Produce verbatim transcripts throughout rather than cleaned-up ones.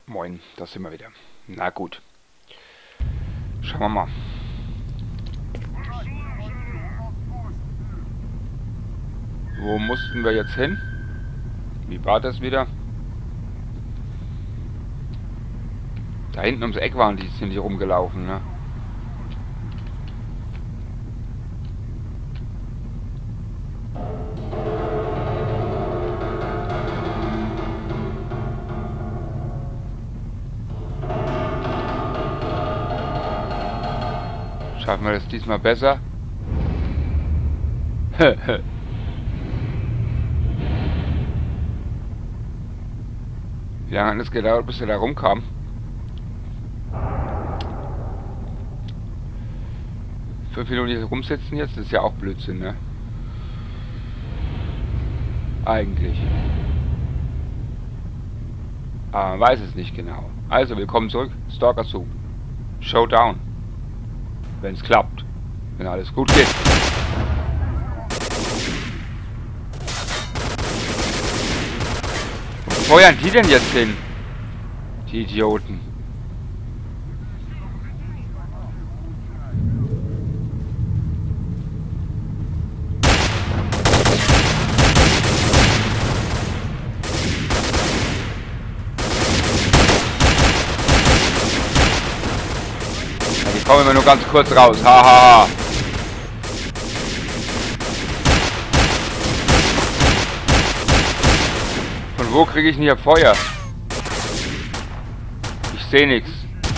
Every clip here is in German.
Moin, da sind wir wieder. Na gut. Schauen wir mal. Wo mussten wir jetzt hin? Wie war das wieder? Da hinten ums Eck waren die, sind die rumgelaufen, ne? Schaffen wir das diesmal besser? Wie lange hat es gedauert, bis er da rumkam? Fünf Minuten hier rumsitzen jetzt, das ist ja auch Blödsinn, ne? Eigentlich. Aber man weiß es nicht genau. Also, willkommen zurück. Stalker Soup. Showdown. Wenn es klappt. Wenn alles gut geht. Wo feuern die denn jetzt hin? Die Idioten. Kommen wir nur ganz kurz raus. Haha. Ha. Von wo kriege ich denn hier Feuer? Ich sehe nichts.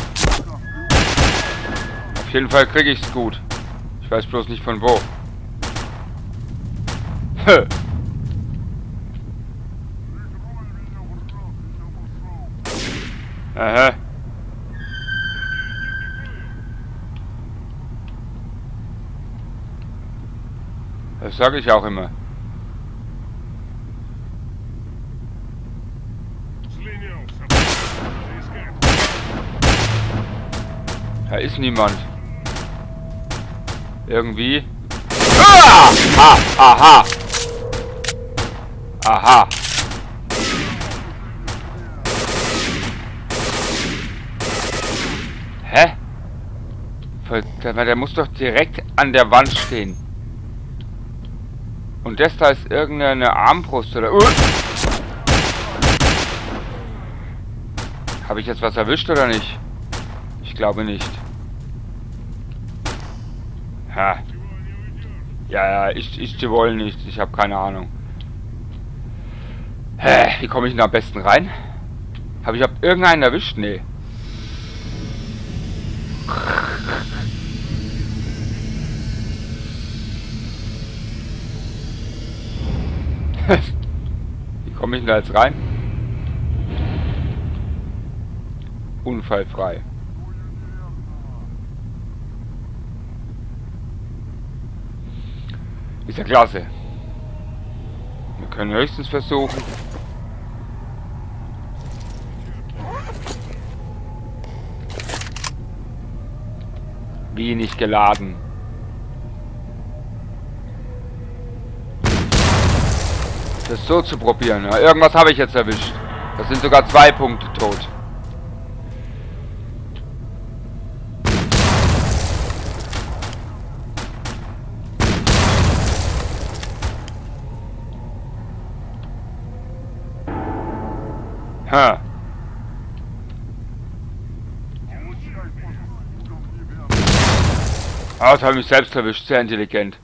Auf jeden Fall kriege ich es gut. Ich weiß bloß nicht von wo. Aha. Das sage ich auch immer. Da ist niemand. Irgendwie. Ah! Ah! Aha! Aha! Hä? Der, der muss doch direkt an der Wand stehen. Und das da ist irgendeine Armbrust oder... Uh! Habe ich jetzt was erwischt oder nicht? Ich glaube nicht. Ha. Ja, ja, ich, ich die wollen nicht. Ich habe keine Ahnung. Hä? Wie komme ich denn am besten rein? Habe ich hab irgendeinen erwischt? Nee. Wie komme ich denn da jetzt rein? Unfallfrei. Ist ja klasse. Wir können höchstens versuchen. Wie nicht geladen. Das so zu probieren. Ja, irgendwas habe ich jetzt erwischt. Das sind sogar zwei Punkte tot. Ha. Ah, das habe ich mich selbst erwischt. Sehr intelligent.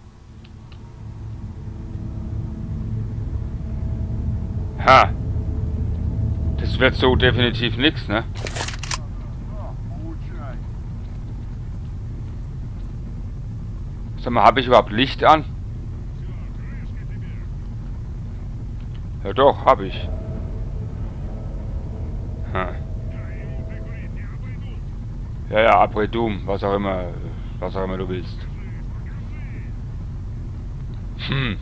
Ha. Das wird so definitiv nichts, ne? Sag mal, habe ich überhaupt Licht an? Ja doch, habe ich. Ha. Ja, ja, Après Doom, was auch immer, was auch immer du willst. Hm.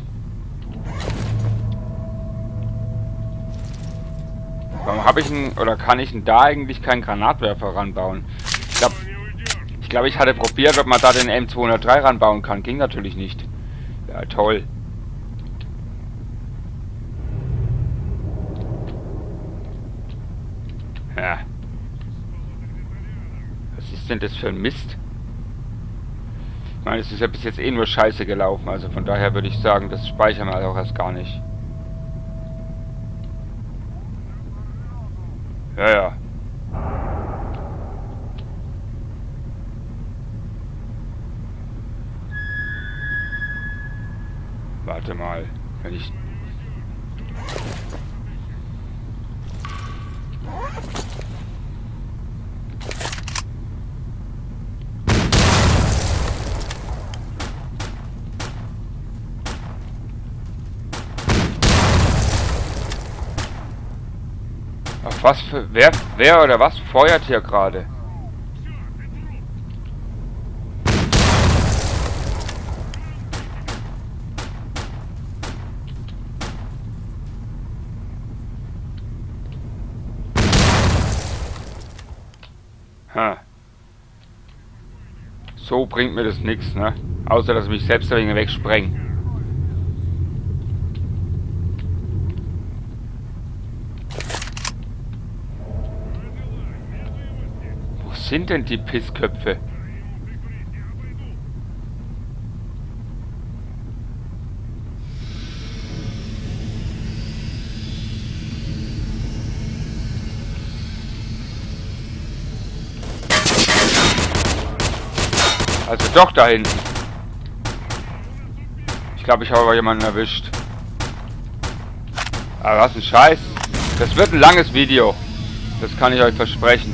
Warum habe ich einen, oder kann ich denn da eigentlich keinen Granatwerfer ranbauen? Ich glaube, ich, glaub, ich hatte probiert, ob man da den M zweihundertdrei ranbauen kann. Ging natürlich nicht. Ja, toll. Ja. Was ist denn das für ein Mist? Ich meine, es ist ja bis jetzt eh nur scheiße gelaufen. Also von daher würde ich sagen, das speichern wir auch erst gar nicht. Ja, ja. Warte mal, wenn ich... Auf was für... Wer, wer oder was feuert hier gerade? Ha. So bringt mir das nichts, ne? Außer, dass ich mich selbst ein wenig wegspreng. Wo sind denn die Pissköpfe? Also doch da hinten. Ich glaube, ich habe aber jemanden erwischt. Aber was ein Scheiß. Das wird ein langes Video. Das kann ich euch versprechen.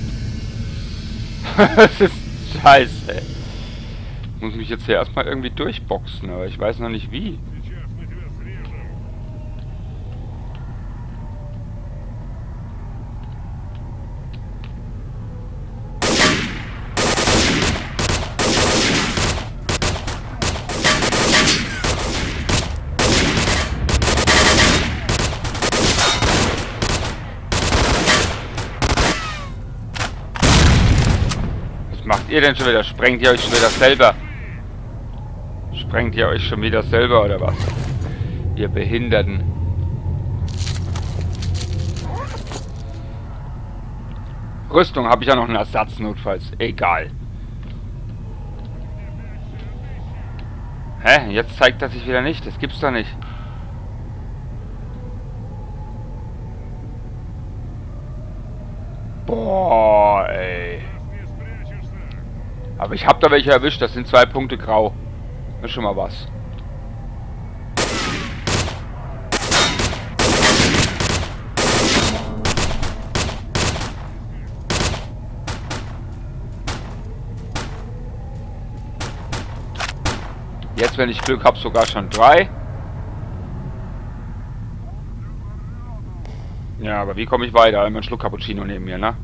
Das ist scheiße. Ich muss mich jetzt hier erstmal irgendwie durchboxen, aber ich weiß noch nicht wie. Macht ihr denn schon wieder? Sprengt ihr euch schon wieder selber? Sprengt ihr euch schon wieder selber oder was? Ihr Behinderten. Rüstung habe ich ja noch einen Ersatz notfalls. Egal. Hä? Jetzt zeigt das sich wieder nicht. Das gibt's doch nicht. Boah, ey. Aber ich habe da welche erwischt, das sind zwei Punkte grau. Das ist schon mal was. Jetzt, wenn ich Glück habe, sogar schon drei. Ja, aber wie komme ich weiter? Immer ein Schluck Cappuccino neben mir, ne?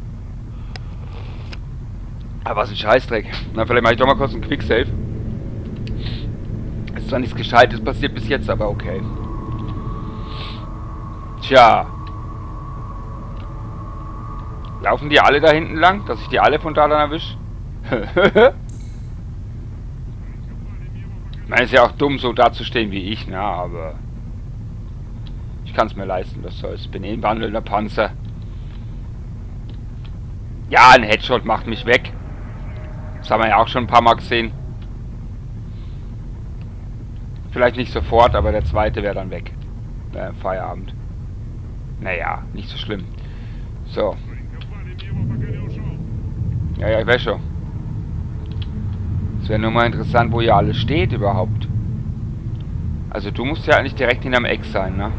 Aber was ein Scheißdreck. Na, vielleicht mache ich doch mal kurz einen Quicksave. Ist zwar nichts Gescheites passiert bis jetzt, aber okay. Tja. Laufen die alle da hinten lang? Dass ich die alle von da dann erwische? Ich meine, ist ja auch dumm, so dazustehen wie ich, na, aber... Ich kann es mir leisten, was soll's. Bin eh ein wandelnder Panzer. Ja, ein Headshot macht mich weg. Das haben wir ja auch schon ein paar Mal gesehen. Vielleicht nicht sofort, aber der zweite wäre dann weg. Äh, Feierabend. Naja, nicht so schlimm. So. Ja, ja, ich weiß schon. Es wäre nur mal interessant, wo ihr alles steht überhaupt. Also du musst ja eigentlich direkt hinterm Eck sein, ne?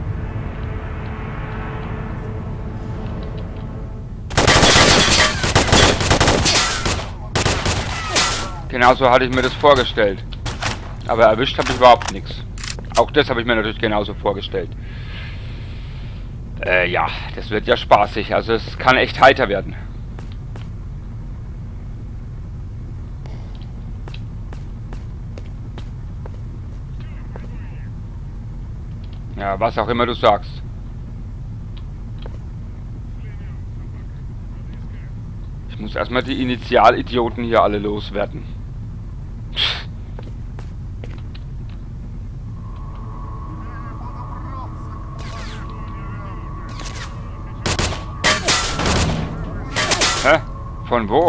Genauso hatte ich mir das vorgestellt. Aber erwischt habe ich überhaupt nichts. Auch das habe ich mir natürlich genauso vorgestellt. Äh, ja, das wird ja spaßig. Also es kann echt heiter werden. Ja, was auch immer du sagst. Ich muss erstmal die Initialidioten hier alle loswerden. Hä? Von wo?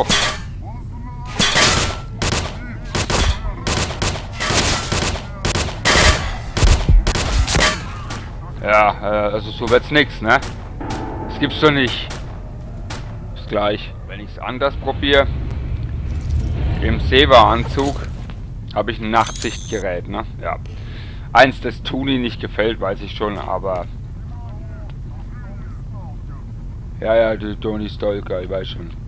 Ja, äh, also so wird's nix, ne? Das gibt's doch nicht. Bis gleich. Wenn ich's anders probiere, im Seva-Anzug habe ich ein Nachtsichtgerät, ne? Ja. Eins, das Tuni nicht gefällt, weiß ich schon, aber... Ja, ja, die Tony Stalker, ich weiß schon.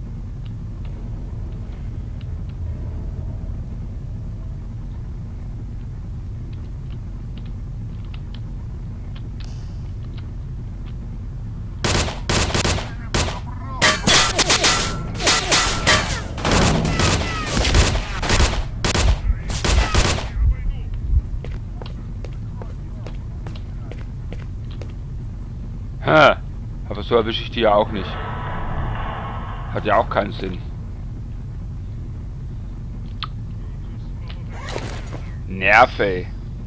Hä? Aber so erwische ich die ja auch nicht. Hat ja auch keinen Sinn. Nerv, ey.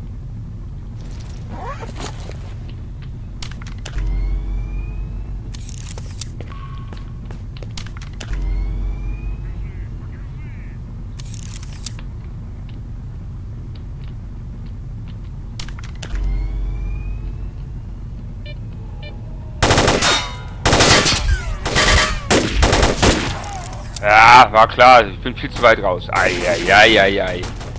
Ja, war klar. Ich bin viel zu weit raus. Eieieiei.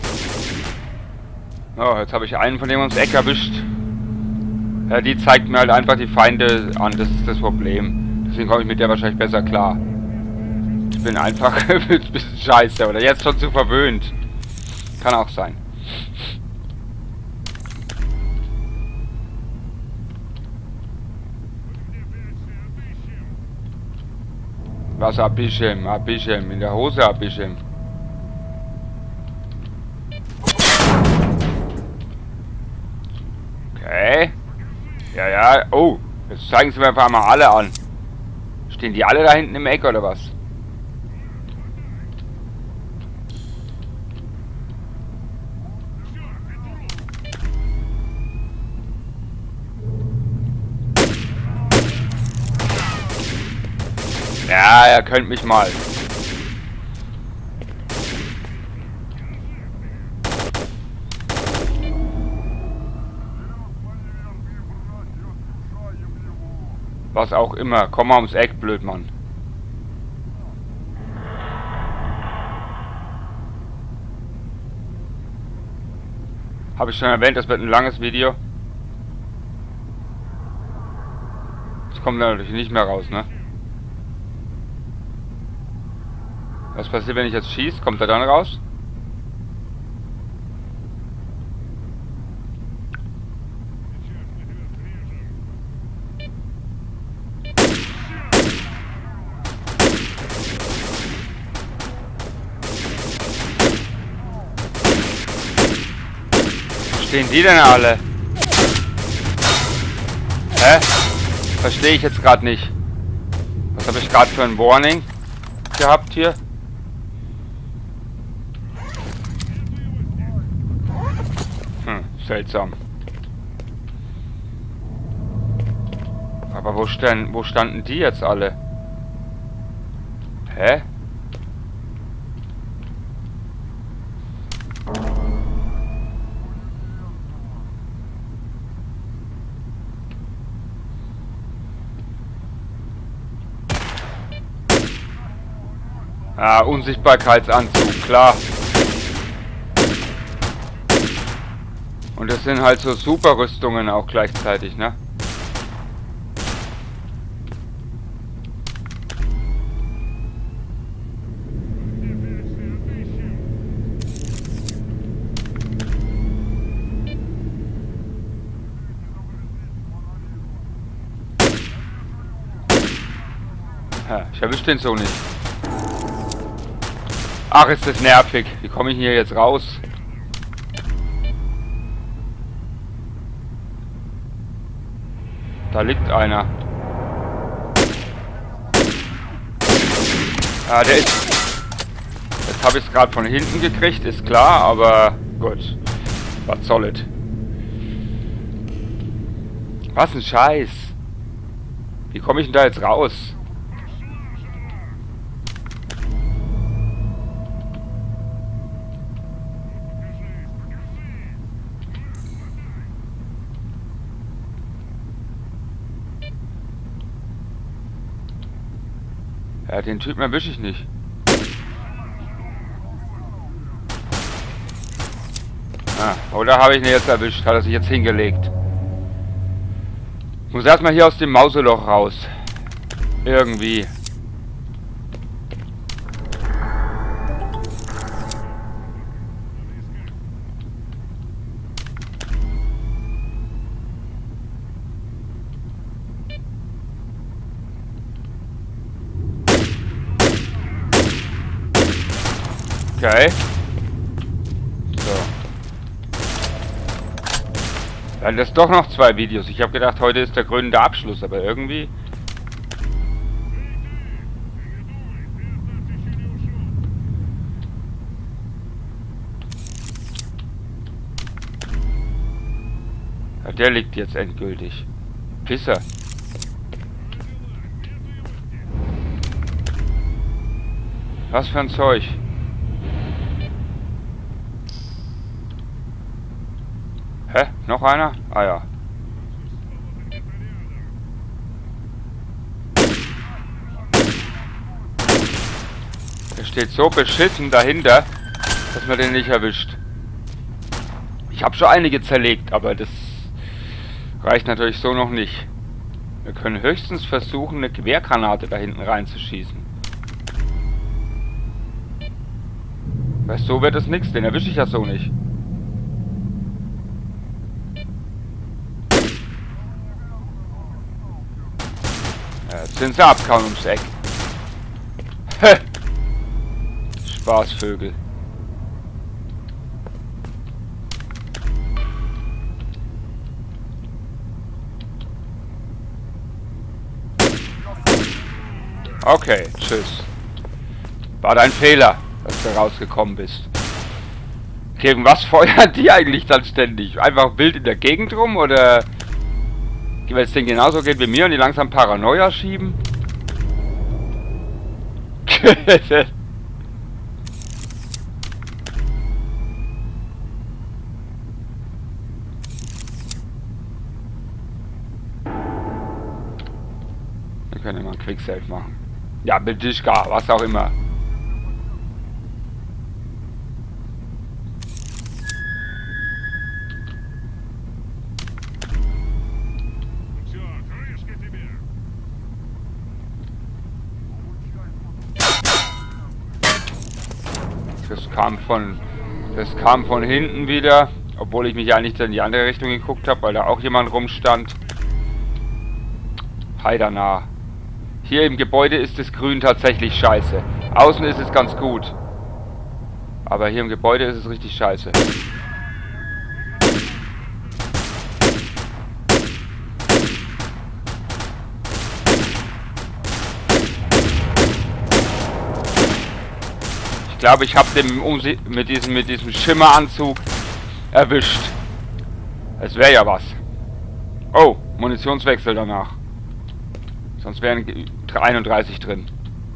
Oh, jetzt habe ich einen von dem ums Eck erwischt. Ja, die zeigt mir halt einfach die Feinde an. Das ist das Problem. Deswegen komme ich mit der wahrscheinlich besser klar. Ich bin einfach ein bisschen scheiße. Oder jetzt schon zu verwöhnt. Kann auch sein. Was Abischem, Abischem, in der Hose Abischem. Okay. Ja, ja. Oh, jetzt zeigen sie mir einfach mal alle an. Stehen die alle da hinten im Eck oder was? Ja, er könnt mich mal. Was auch immer. Komm mal ums Eck, Blödmann. Habe ich schon erwähnt, das wird ein langes Video. Das kommt dann natürlich nicht mehr raus, ne? Was passiert, wenn ich jetzt schieße? Kommt er dann raus? Wo stehen die denn alle? Hä? Verstehe ich jetzt gerade nicht. Was habe ich gerade für ein Warning gehabt hier? Seltsam. Aber wo, stand, wo standen die jetzt alle? Hä? Ah, Unsichtbarkeitsanzug, klar. Und das sind halt so super Rüstungen auch gleichzeitig, ne? Ja, ich erwische den so nicht. Ach, ist das nervig. Wie komme ich hier jetzt raus? Da liegt einer. Ah, der ist... Jetzt habe ich es gerade von hinten gekriegt, ist klar, aber gut. Was soll es? Was ein Scheiß. Wie komme ich denn da jetzt raus? Ja, den Typen erwische ich nicht. Ah, oder habe ich ihn jetzt erwischt? Hat er sich jetzt hingelegt? Ich muss erstmal hier aus dem Mauseloch raus. Irgendwie. Okay. So. Dann ist doch noch zwei Videos. Ich habe gedacht, heute ist der krönende Abschluss, aber irgendwie... Ja, der liegt jetzt endgültig. Pisser. Was für ein Zeug. Hä? Noch einer? Ah ja. Der steht so beschissen dahinter, dass man den nicht erwischt. Ich habe schon einige zerlegt, aber das reicht natürlich so noch nicht. Wir können höchstens versuchen, eine Quergranate da hinten reinzuschießen. Weil so wird es nichts, den erwische ich ja so nicht. Ja, jetzt sind sie abgehauen ums Eck. Spaßvögel. Okay, tschüss. War dein Fehler, dass du rausgekommen bist. Gegen was feuern die eigentlich dann ständig? Einfach wild in der Gegend rum oder... Wenn es denen genauso geht wie mir und die langsam Paranoia schieben? Wir können immer einen Quicksave machen. Ja, Bedischka, was auch immer. Das kam von... Das kam von hinten wieder. Obwohl ich mich eigentlich in die andere Richtung geguckt habe, weil da auch jemand rumstand. Heidernah. Hier im Gebäude ist das Grün tatsächlich scheiße. Außen ist es ganz gut. Aber hier im Gebäude ist es richtig scheiße. Ich glaube, ich habe den Umsi mit diesem, mit diesem Schimmeranzug erwischt. Es wäre ja was. Oh, Munitionswechsel danach. Sonst wären einunddreißig drin.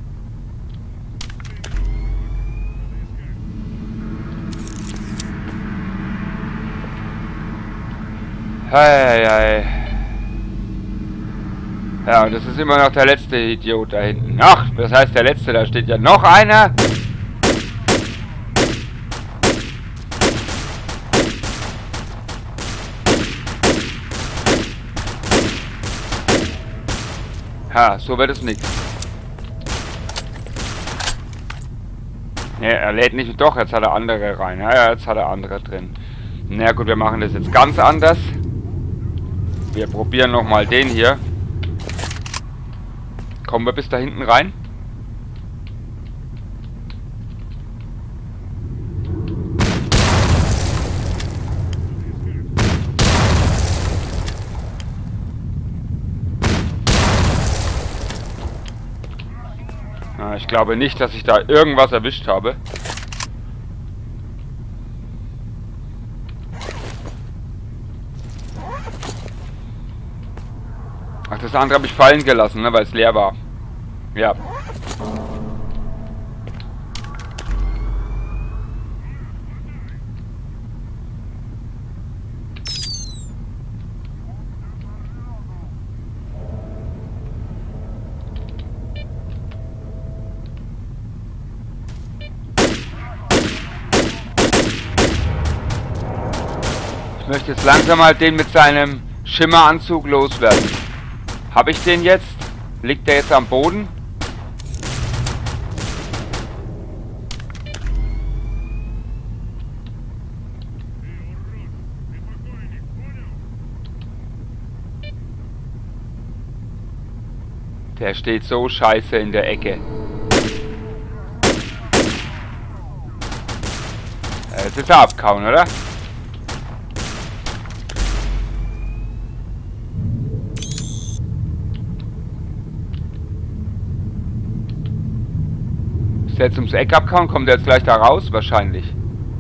Hey, hey. Ja, und das ist immer noch der letzte Idiot da hinten. Ach, das heißt der letzte, da steht ja noch einer. Ha, so wird es nichts. Ja, er lädt nicht. Doch, jetzt hat er andere rein. Ja, ja, jetzt hat er andere drin. Na gut, wir machen das jetzt ganz anders. Wir probieren nochmal den hier. Kommen wir bis da hinten rein? Na, ich glaube nicht, dass ich da irgendwas erwischt habe. Ach, das andere habe ich fallen gelassen, ne, weil es leer war. Ja. Ich möchte jetzt langsam mal den mit seinem Schimmeranzug loswerden. Habe ich den jetzt? Liegt der jetzt am Boden? Der steht so scheiße in der Ecke. Jetzt ist er abgehauen, oder? Ist der jetzt ums Eck abgehauen? Kommt der jetzt gleich da raus? Wahrscheinlich.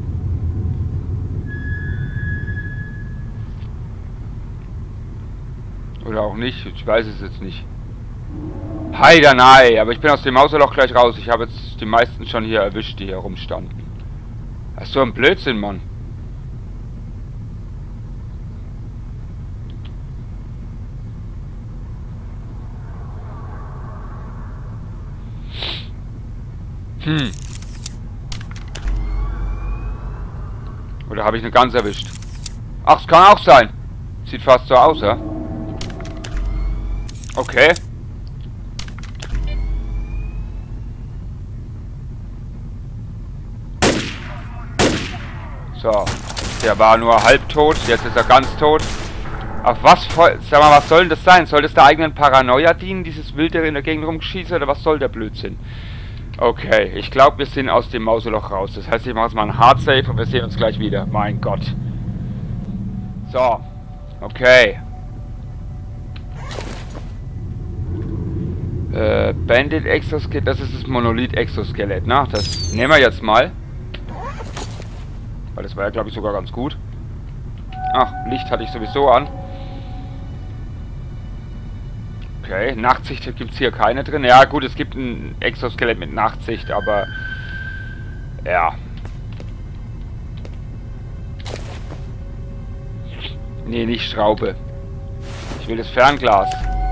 Oder auch nicht. Ich weiß es jetzt nicht. Heidanei, aber ich bin aus dem Mauserloch gleich raus. Ich habe jetzt die meisten schon hier erwischt, die hier rumstanden. Das ist so ein Blödsinn, Mann. Hm. Oder habe ich eine Gans erwischt? Ach, es kann auch sein. Sieht fast so aus, ja? Okay. So, der war nur halbtot, jetzt ist er ganz tot. Auf was, sag mal, was soll denn das sein? Soll das der eigenen Paranoia dienen, dieses wilde in der Gegend rumschießen, oder was soll der Blödsinn? Okay, ich glaube, wir sind aus dem Mauseloch raus. Das heißt, ich mache jetzt mal ein Hard Save und wir sehen uns gleich wieder. Mein Gott. So, okay. Äh, Bandit Exoskelett, das ist das Monolith Exoskelett, ne? Das nehmen wir jetzt mal. Weil das war ja, glaube ich, sogar ganz gut. Ach, Licht hatte ich sowieso an. Okay, Nachtsicht gibt es hier keine drin. Ja gut, es gibt ein Exoskelett mit Nachtsicht, aber... Ja. Nee, nicht Schraube. Ich will das Fernglas.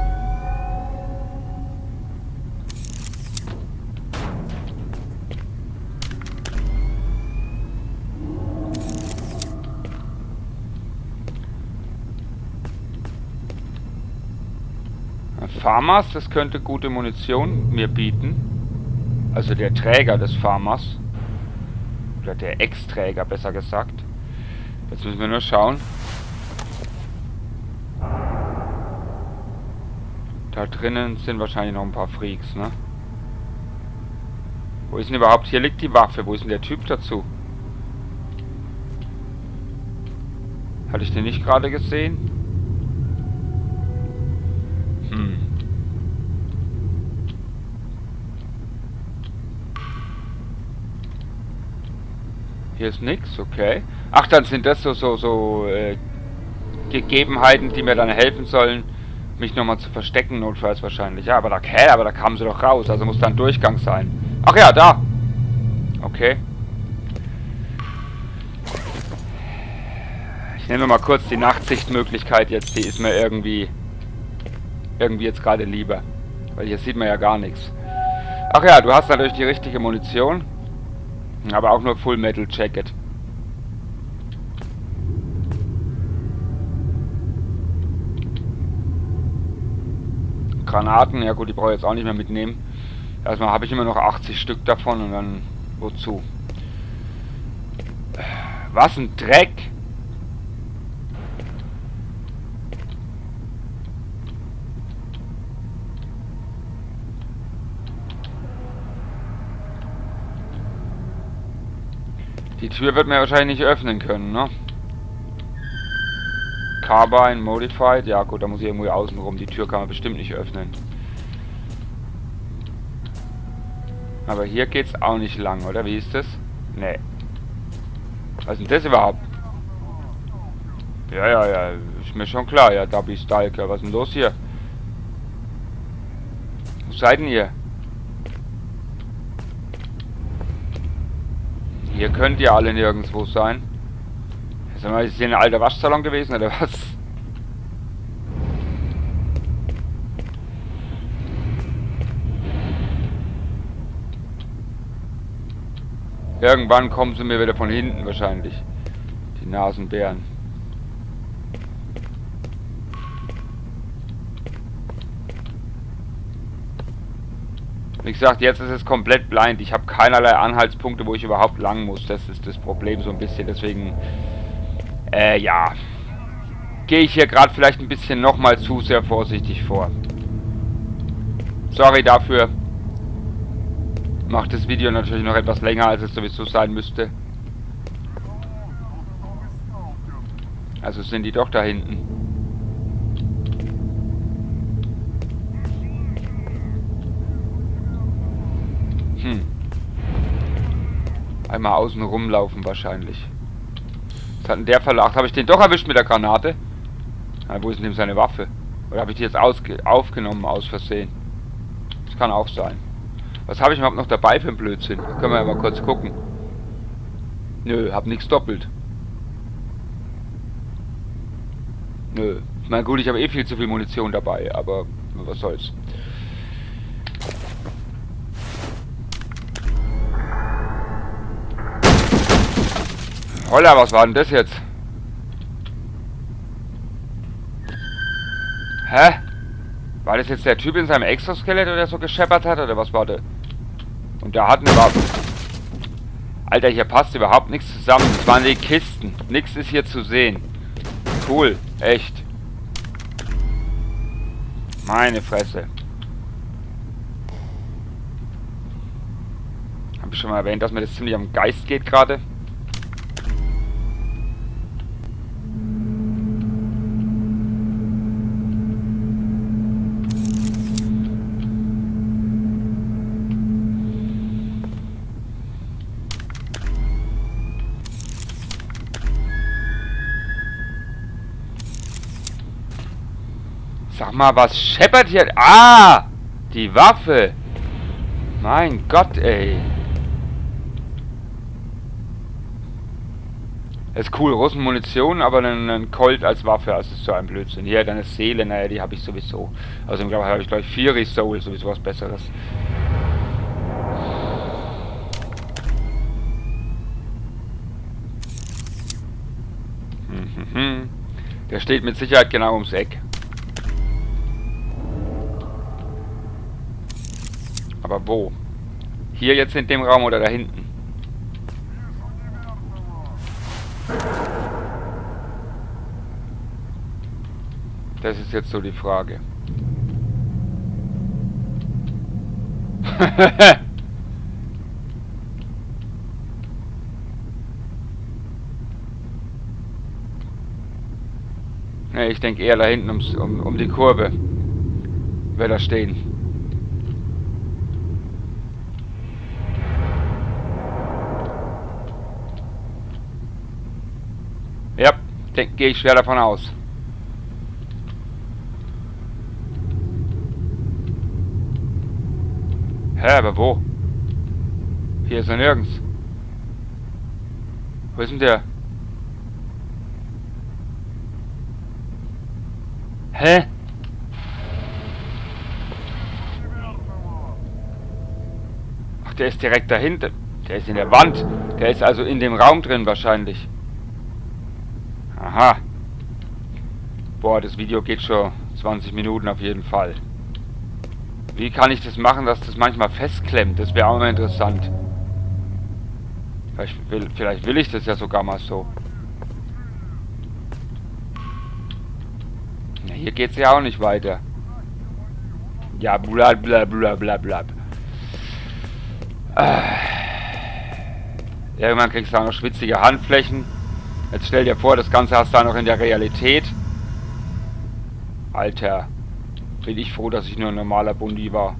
Farmers, das könnte gute Munition mir bieten. Also der Träger des Farmers. Oder der Ex-Träger, besser gesagt. Jetzt müssen wir nur schauen. Da drinnen sind wahrscheinlich noch ein paar Freaks, ne? Wo ist denn überhaupt? Hier liegt die Waffe. Wo ist denn der Typ dazu? Hatte ich den nicht gerade gesehen? Hm. Hier ist nichts, okay. Ach, dann sind das so, so, so äh, Gegebenheiten, die mir dann helfen sollen, mich nochmal zu verstecken, notfalls wahrscheinlich. Ja, aber da, hä, aber da kamen sie doch raus, also muss da ein Durchgang sein. Ach ja, da. Okay. Ich nehme mal kurz die Nachtsichtmöglichkeit jetzt, die ist mir irgendwie, irgendwie jetzt gerade lieber. Weil hier sieht man ja gar nichts. Ach ja, du hast natürlich die richtige Munition. Aber auch nur Full Metal Jacket. Granaten, ja gut, die brauche ich jetzt auch nicht mehr mitnehmen. Erstmal habe ich immer noch achtzig Stück davon und dann wozu? Was ein Dreck! Die Tür wird mir wahrscheinlich nicht öffnen können, ne? Carbine, Modified. Ja gut, da muss ich irgendwo außen rum. Die Tür kann man bestimmt nicht öffnen. Aber hier geht's auch nicht lang, oder? Wie ist das? Nee. Was ist denn das überhaupt? Ja, ja, ja. Ist mir schon klar. Ja, Dubby Stalker. Was ist denn los hier? Wo seid denn ihr? Hier könnt ihr alle nirgendwo sein. Sag mal, ist hier ein alter Waschsalon gewesen, oder was? Irgendwann kommen sie mir wieder von hinten wahrscheinlich. Die Nasenbären. Wie gesagt, jetzt ist es komplett blind. Ich habe keinerlei Anhaltspunkte, wo ich überhaupt lang muss. Das ist das Problem so ein bisschen. Deswegen, äh, ja. Gehe ich hier gerade vielleicht ein bisschen nochmal zu sehr vorsichtig vor. Sorry dafür. Macht das Video natürlich noch etwas länger, als es sowieso sein müsste. Also sind die doch da hinten. Hm. Einmal außen rumlaufen wahrscheinlich. Was hat denn der verlacht? Habe ich den doch erwischt mit der Granate? Na, wo ist denn seine Waffe? Oder habe ich die jetzt aufgenommen aus Versehen? Das kann auch sein. Was habe ich überhaupt noch dabei für einen Blödsinn? Da können wir ja mal kurz gucken. Nö, hab nichts doppelt. Nö. Na gut, ich habe eh viel zu viel Munition dabei, aber was soll's. Holla, was war denn das jetzt? Hä? War das jetzt der Typ in seinem Exoskelett, der so gescheppert hat, oder was war das? Und da hatten wir... Alter, hier passt überhaupt nichts zusammen. Das waren die Kisten. Nichts ist hier zu sehen. Cool, echt. Meine Fresse. Hab ich schon mal erwähnt, dass mir das ziemlich am Geist geht gerade. Sag mal, was scheppert hier? Ah! Die Waffe! Mein Gott, ey. Ist cool, Russenmunition, aber ein Colt als Waffe, also ist so ein Blödsinn. Hier, deine Seele, naja, die habe ich sowieso. Also ich glaube, habe ich gleich Fury Soul, sowieso was Besseres. Mhm. Der steht mit Sicherheit genau ums Eck. Aber wo? Hier jetzt in dem Raum oder da hinten? Das ist jetzt so die Frage. Ne, ich denke eher da hinten ums, um, um die Kurve. Wer da stehen. Ja, gehe ich schwer davon aus. Hä, aber wo? Hier ist er nirgends. Wo ist denn der? Hä? Ach, der ist direkt dahinter. Der ist in der Wand. Der ist also in dem Raum drin wahrscheinlich. Aha. Boah, das Video geht schon zwanzig Minuten auf jeden Fall. Wie kann ich das machen, dass das manchmal festklemmt? Das wäre auch mal interessant. Vielleicht will, vielleicht will ich das ja sogar mal so. Ja, hier geht es ja auch nicht weiter. Ja, bla bla bla bla bla. Äh. Irgendwann kriegst du auch noch schwitzige Handflächen. Jetzt stell dir vor, das Ganze hast du auch noch in der Realität. Alter. Bin ich froh, dass ich nur ein normaler Bundi war.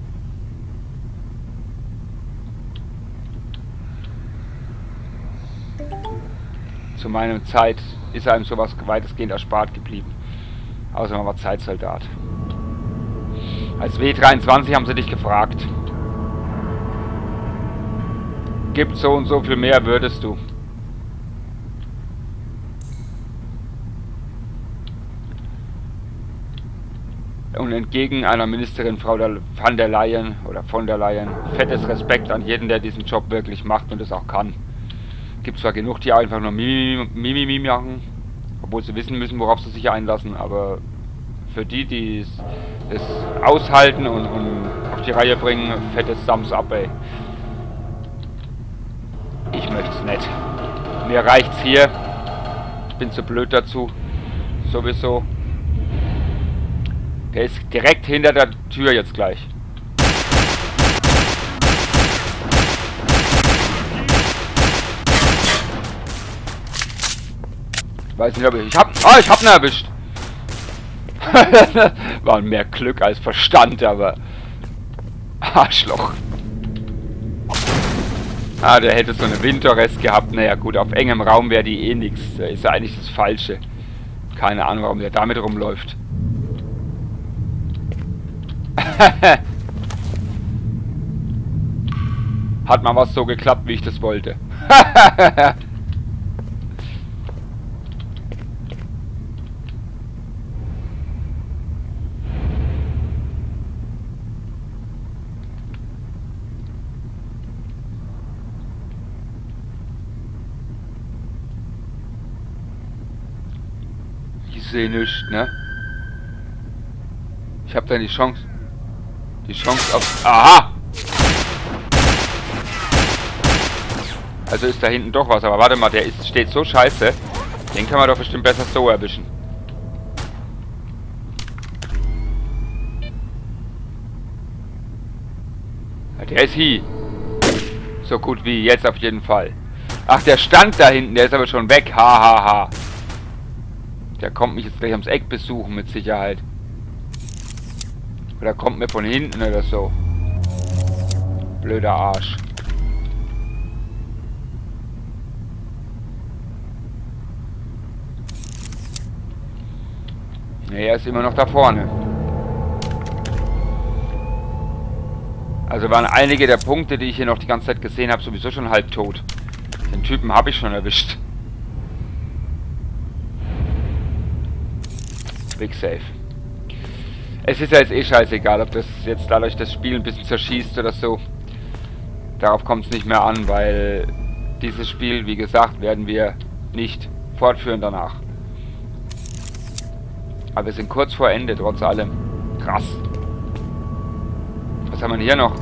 Zu meiner Zeit ist einem sowas weitestgehend erspart geblieben. Außer man war Zeitsoldat. Als W dreiundzwanzig haben sie dich gefragt. Gibt so und so viel mehr, würdest du. Und entgegen einer Ministerin, Frau van der Leyen oder von der Leyen, fettes Respekt an jeden, der diesen Job wirklich macht und es auch kann. Gibt zwar genug, die einfach nur Mimimi Mimi machen, obwohl sie wissen müssen, worauf sie sich einlassen, aber für die, die es, es aushalten und, und auf die Reihe bringen, fettes Thumbs up, ey. Ich möchte es nicht. Mir reicht's hier. Ich bin zu blöd dazu. Sowieso. Der ist direkt hinter der Tür jetzt gleich. Ich weiß nicht, ob ich... Ich hab... Ah, ich hab ihn erwischt. War mehr Glück als Verstand, aber... Arschloch. Ah, der hätte so eine Winterrest gehabt. Naja gut, auf engem Raum wäre die eh nichts. Da ist ja eigentlich das Falsche. Keine Ahnung, warum der damit rumläuft. Hat mal was so geklappt, wie ich das wollte. Ich sehe nichts, ne? Ich habe dann die Chance. Die Chance auf... Aha! Also ist da hinten doch was, aber warte mal, der ist, steht so scheiße. Den kann man doch bestimmt besser so erwischen. Ja, der ist hier. So gut wie jetzt auf jeden Fall. Ach, der stand da hinten, der ist aber schon weg. Ha, ha, ha. Der kommt mich jetzt gleich ums Eck besuchen, mit Sicherheit. Oder kommt mir von hinten oder so. Blöder Arsch. Ne, er ist immer noch da vorne. Also waren einige der Punkte, die ich hier noch die ganze Zeit gesehen habe, sowieso schon halb tot. Den Typen habe ich schon erwischt. Big Safe. Es ist ja jetzt eh scheißegal, ob das jetzt dadurch das Spiel ein bisschen zerschießt oder so. Darauf kommt es nicht mehr an, weil dieses Spiel, wie gesagt, werden wir nicht fortführen danach. Aber wir sind kurz vor Ende, trotz allem. Krass. Was haben wir hier noch?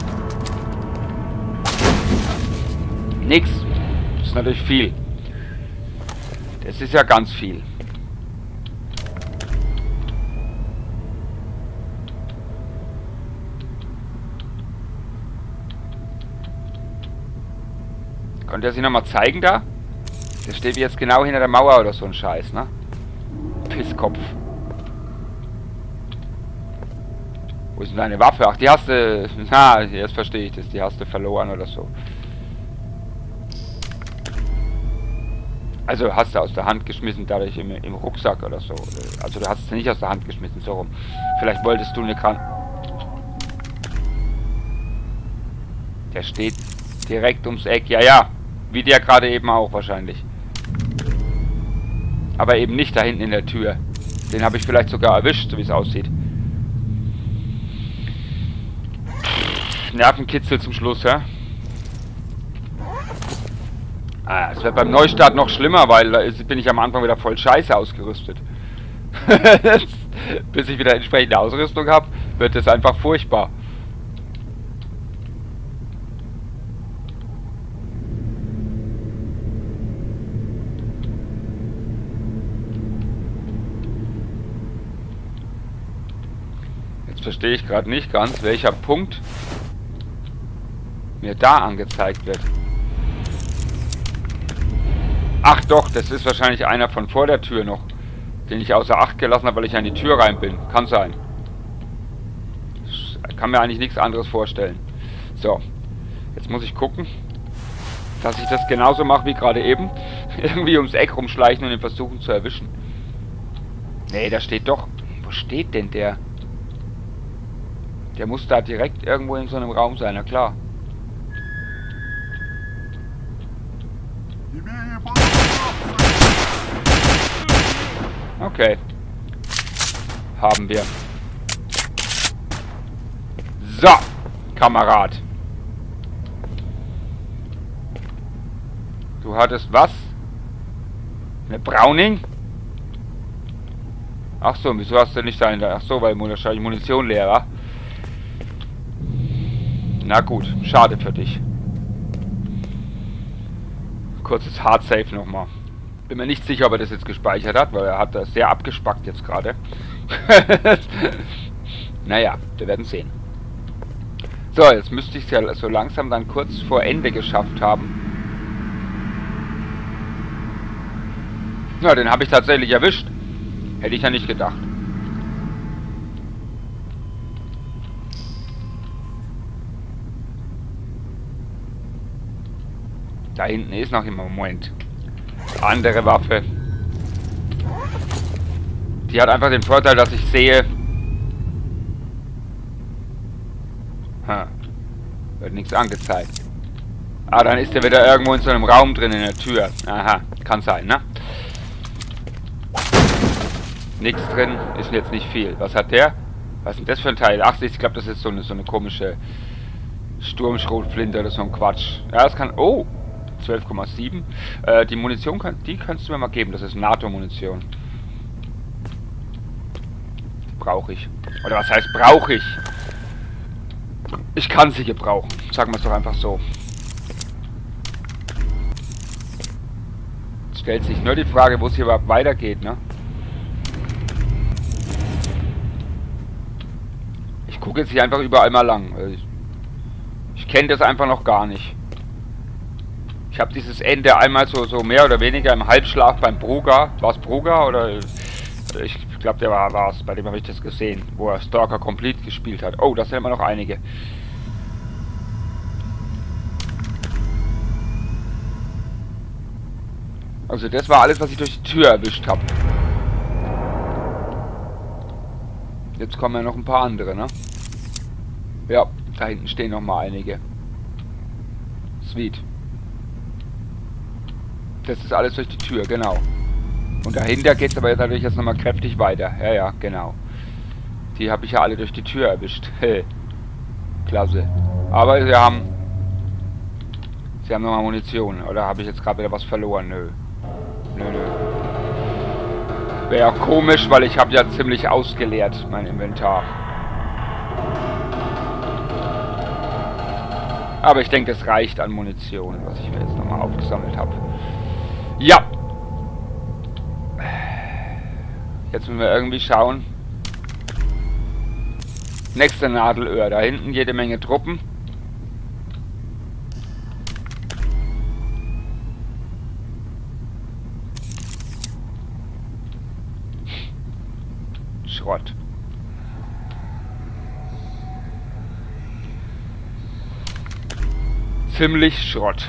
Nix. Das ist natürlich viel. Das ist ja ganz viel. Konnte er sich nochmal zeigen da? Der steht jetzt genau hinter der Mauer oder so ein Scheiß, ne? Pisskopf. Wo ist denn deine Waffe? Ach, die hast du... Na, jetzt verstehe ich das. Die hast du verloren oder so. Also hast du aus der Hand geschmissen, dadurch im, im Rucksack oder so. Also du hast es nicht aus der Hand geschmissen, so rum. Vielleicht wolltest du eine Kran... Der steht direkt ums Eck. Ja, ja. Wie der gerade eben auch wahrscheinlich. Aber eben nicht da hinten in der Tür. Den habe ich vielleicht sogar erwischt, so wie es aussieht. Nervenkitzel zum Schluss, ja? Ah, es wird beim Neustart noch schlimmer, weil da ist, bin ich am Anfang wieder voll scheiße ausgerüstet. Bis ich wieder entsprechende Ausrüstung habe, wird es einfach furchtbar. Jetzt verstehe ich gerade nicht ganz, welcher Punkt mir da angezeigt wird. Ach doch, das ist wahrscheinlich einer von vor der Tür noch, den ich außer Acht gelassen habe, weil ich an die Tür rein bin. Kann sein. Ich kann mir eigentlich nichts anderes vorstellen. So, jetzt muss ich gucken, dass ich das genauso mache wie gerade eben. Irgendwie ums Eck rumschleichen und ihn versuchen zu erwischen. Nee, da steht doch... Wo steht denn der? Der muss da direkt irgendwo in so einem Raum sein, na klar. Okay. Haben wir. So, Kamerad. Du hattest was? Eine Browning? Ach so, wieso hast du nicht dahinter? Ach so, weil wahrscheinlich Munition leer war. Na gut, schade für dich. Kurzes Hard Save nochmal. Bin mir nicht sicher, ob er das jetzt gespeichert hat, weil er hat das sehr abgespackt jetzt gerade. Naja, wir werden sehen. So, jetzt müsste ich es ja so langsam dann kurz vor Ende geschafft haben. Ja, den habe ich tatsächlich erwischt. Hätte ich ja nicht gedacht. Da hinten ist noch im Moment andere Waffe. Die hat einfach den Vorteil, dass ich sehe... Ha. Wird nichts angezeigt. Ah, dann ist er wieder irgendwo in so einem Raum drin in der Tür. Aha, kann sein, ne? Nichts drin, ist jetzt nicht viel. Was hat der? Was ist denn das für ein Teil? Ach, ich glaube, das ist so eine, so eine komische Sturmschrotflinte oder so ein Quatsch. Ja, das kann... Oh! zwölf Komma sieben. Äh, die Munition, kann, die kannst du mir mal geben. Das ist NATO-Munition. Brauche ich. Oder was heißt brauche ich? Ich kann sie gebrauchen. Sagen wir es doch einfach so. Jetzt stellt sich nur die Frage, wo es hier überhaupt weitergeht, ne? Ich gucke jetzt hier einfach überall mal lang. Ich, ich kenne das einfach noch gar nicht. Ich habe dieses Ende einmal so, so mehr oder weniger im Halbschlaf beim Bruger. War es Bruger oder... Ich glaube, der war es. Bei dem habe ich das gesehen. Wo er Stalker Complete gespielt hat. Oh, das sind immer noch einige. Also das war alles, was ich durch die Tür erwischt habe. Jetzt kommen ja noch ein paar andere, ne? Ja, da hinten stehen noch mal einige. Sweet. Das ist alles durch die Tür, genau. Und dahinter geht es aber jetzt natürlich jetzt nochmal kräftig weiter. Ja, ja, genau. Die habe ich ja alle durch die Tür erwischt. Klasse. Aber sie haben... Sie haben nochmal Munition. Oder habe ich jetzt gerade wieder was verloren? Nö. Nö, nö. Wäre auch komisch, weil ich habe ja ziemlich ausgeleert, mein Inventar. Aber ich denke, das reicht an Munition, was ich mir jetzt nochmal aufgesammelt habe. Ja! Jetzt müssen wir irgendwie schauen. Nächste Nadelöhr. Da hinten jede Menge Truppen. Schrott. Ziemlich Schrott.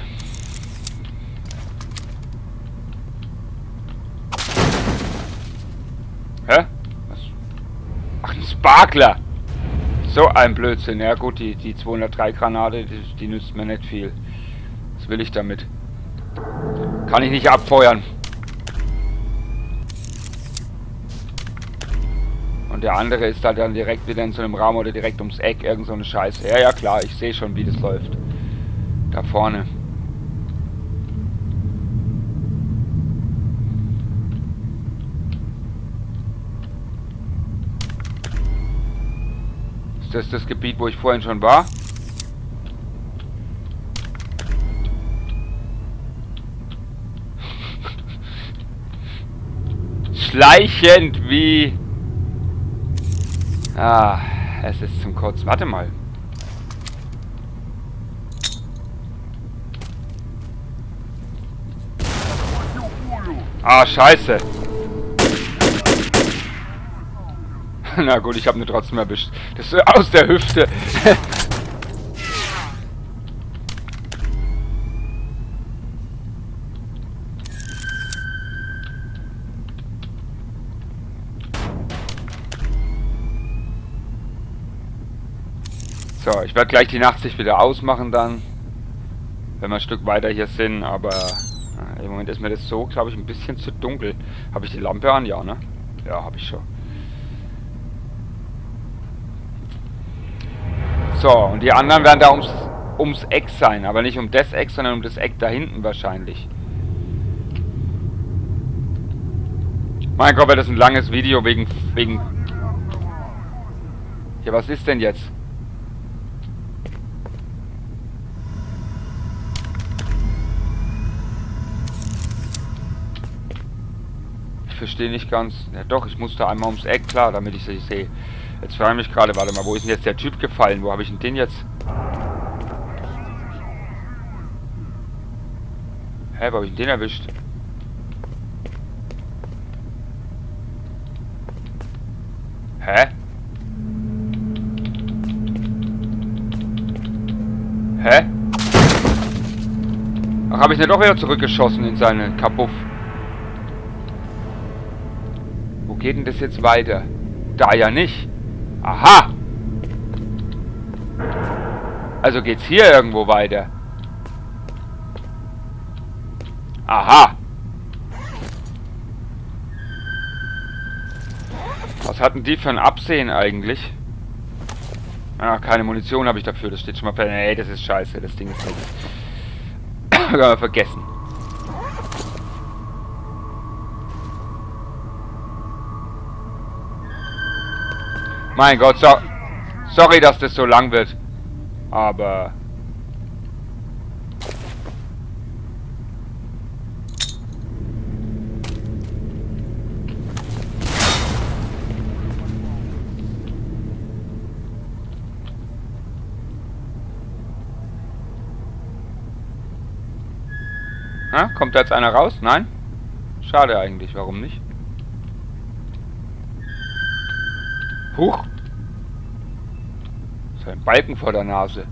Hä? Was? Ach, ein Sparkler! So ein Blödsinn. Ja gut, die, die zweihundertdrei Granate, die, die nützt mir nicht viel. Was will ich damit? Kann ich nicht abfeuern. Und der andere ist halt dann direkt wieder in so einem Raum oder direkt ums Eck, irgend so eine Scheiße. Ja, ja klar, ich sehe schon, wie das läuft. Da vorne. Ist das das Gebiet, wo ich vorhin schon war? Schleichend wie... Ah, es ist zum Kotzen. Warte mal. Ah, scheiße. Na gut, ich habe ihn trotzdem erwischt. Das ist aus der Hüfte. So, ich werde gleich die Nachtsicht wieder ausmachen dann, wenn wir ein Stück weiter hier sind, aber äh, im Moment ist mir das so, glaube ich, ein bisschen zu dunkel. Habe ich die Lampe an? Ja, ne? Ja, habe ich schon. So, und die anderen werden da ums, ums Eck sein, aber nicht um das Eck, sondern um das Eck da hinten wahrscheinlich. Mein Gott, das ist ein langes Video wegen... wegen... Ja, was ist denn jetzt? Ich verstehe nicht ganz... Ja doch, ich musste einmal ums Eck, klar, damit ich sie sehe. Jetzt frage ich mich gerade, warte mal, wo ist denn jetzt der Typ gefallen? Wo habe ich denn den jetzt? Hä, wo habe ich denn den erwischt? Hä? Hä? Ach, habe ich den doch wieder zurückgeschossen in seinen Kapuff? Wo geht denn das jetzt weiter? Da ja nicht. Aha! Also geht's hier irgendwo weiter. Aha! Was hatten die für ein Absehen eigentlich? Ah, keine Munition habe ich dafür. Das steht schon mal fest. Nee, das ist scheiße. Das Ding ist nichts. Können wir vergessen. Mein Gott, so sorry, dass das so lang wird. Aber... Ha? Kommt da jetzt einer raus? Nein? Schade eigentlich, warum nicht? Huch! So ein Balken vor der Nase.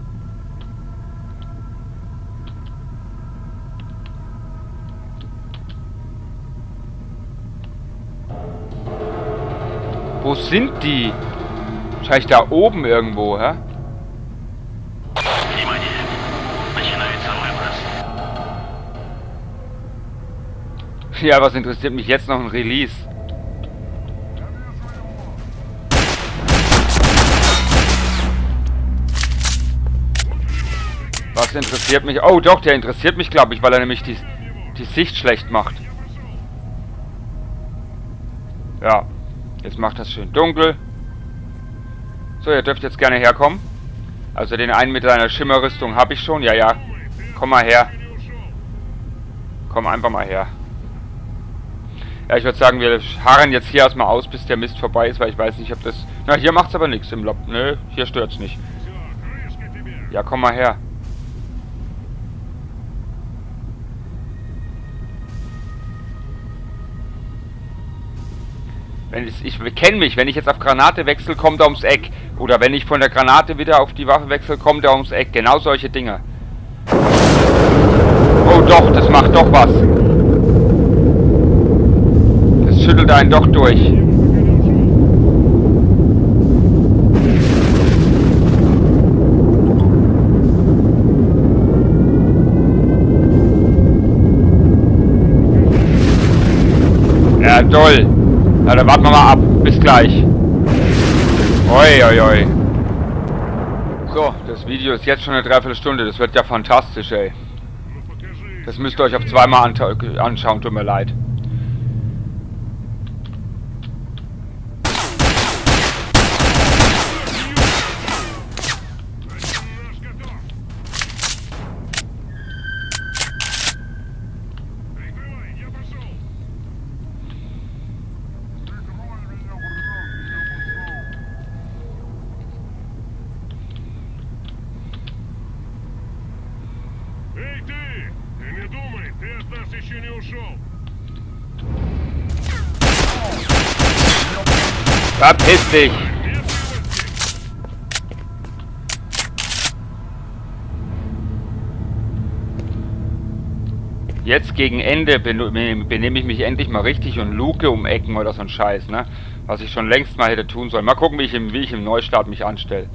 Wo sind die? Wahrscheinlich da oben irgendwo, hä? Ja, was interessiert mich jetzt noch ein Release? Was interessiert mich? Oh doch, der interessiert mich, glaube ich, weil er nämlich die, die Sicht schlecht macht. Ja, jetzt macht das schön dunkel. So, ihr dürft jetzt gerne herkommen. Also den einen mit seiner Schimmerrüstung habe ich schon. Ja, ja. Komm mal her. Komm einfach mal her. Ja, ich würde sagen, wir harren jetzt hier erstmal aus, bis der Mist vorbei ist, weil ich weiß nicht, ob das... Na, hier macht's aber nichts im Lob. Nö, hier stört's nicht. Ja, komm mal her. Wenn ich, ich kenne mich, wenn ich jetzt auf Granate wechsle, kommt er ums Eck. Oder wenn ich von der Granate wieder auf die Waffe wechsle, kommt er ums Eck. Genau solche Dinge. Oh doch, das macht doch was. Das schüttelt einen doch durch. Ja, toll. Na, dann warten wir mal ab. Bis gleich. Oi, oi, oi. So, das Video ist jetzt schon eine Dreiviertelstunde. Das wird ja fantastisch, ey. Das müsst ihr euch auf zweimal anschauen, tut mir leid. Verpiss dich! Jetzt gegen Ende benehme ich mich endlich mal richtig und luke um Ecken oder so ein Scheiß, ne? Was ich schon längst mal hätte tun sollen. Mal gucken, wie ich im, wie ich im Neustart mich anstelle.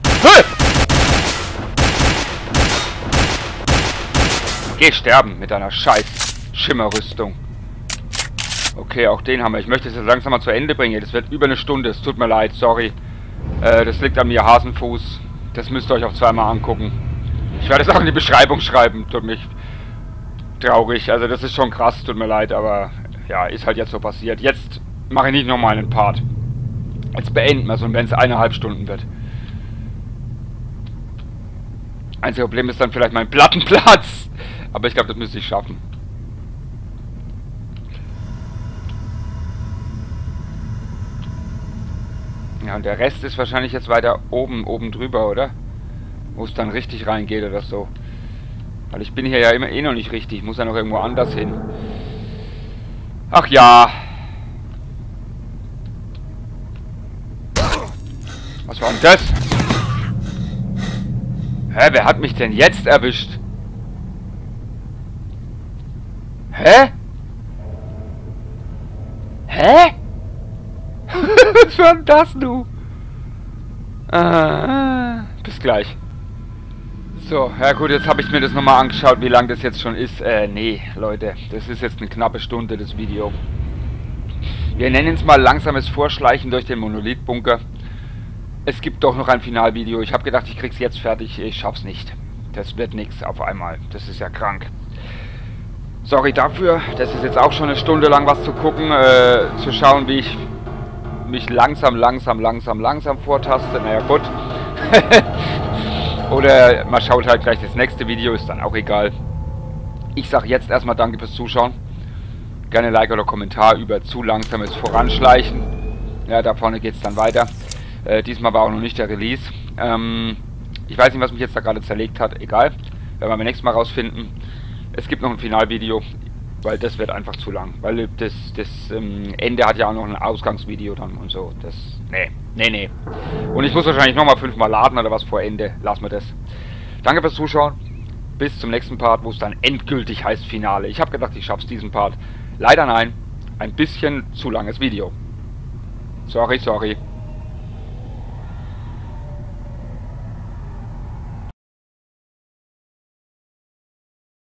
Geh sterben mit deiner scheiß Schimmerrüstung. Okay, auch den haben wir. Ich möchte es jetzt langsam mal zu Ende bringen. Das wird über eine Stunde. Es tut mir leid, sorry. Äh, das liegt an mir, Hasenfuß. Das müsst ihr euch auch zweimal angucken. Ich werde es auch in die Beschreibung schreiben. Tut mich traurig. Also das ist schon krass, tut mir leid, aber ja, ist halt jetzt so passiert. Jetzt mache ich nicht nochmal einen Part. Jetzt beenden wir es, und wenn es eineinhalb Stunden wird. Einziges Problem ist dann vielleicht mein Plattenplatz. Aber ich glaube, das müsste ich schaffen. Ja, und der Rest ist wahrscheinlich jetzt weiter oben, oben drüber, oder? Wo es dann richtig reingeht oder so. Weil ich bin hier ja immer eh noch nicht richtig. Ich muss ja noch irgendwo anders hin. Ach ja. Was war denn das? Hä, wer hat mich denn jetzt erwischt? Hä? Hä? Was war denn das, du? Ah, bis gleich. So, ja gut, jetzt habe ich mir das nochmal angeschaut, wie lang das jetzt schon ist. Äh, nee, Leute, das ist jetzt eine knappe Stunde, das Video. Wir nennen es mal langsames Vorschleichen durch den Monolithbunker. Es gibt doch noch ein Finalvideo. Ich habe gedacht, ich krieg's jetzt fertig. Ich schaff's nicht. Das wird nichts auf einmal. Das ist ja krank. Sorry dafür. Das ist jetzt auch schon eine Stunde lang was zu gucken, äh, zu schauen, wie ich mich langsam, langsam, langsam, langsam vortaste. Naja, gut. Oder man schaut halt gleich das nächste Video, ist dann auch egal. Ich sage jetzt erstmal danke fürs Zuschauen. Gerne Like oder Kommentar über zu langsames Voranschleichen. Ja, da vorne geht es dann weiter. Äh, diesmal war auch noch nicht der Release. Ähm, ich weiß nicht, was mich jetzt da gerade zerlegt hat. Egal. Werden wir beim nächsten Mal rausfinden. Es gibt noch ein Finalvideo, weil das wird einfach zu lang. Weil das, das ähm, Ende hat ja auch noch ein Ausgangsvideo dann und so. Das, nee, nee, nee. Und ich muss wahrscheinlich nochmal fünfmal laden oder was vor Ende. Lassen wir das. Danke fürs Zuschauen. Bis zum nächsten Part, wo es dann endgültig heißt Finale. Ich habe gedacht, ich schaff's diesen Part. Leider nein. Ein bisschen zu langes Video. Sorry, sorry.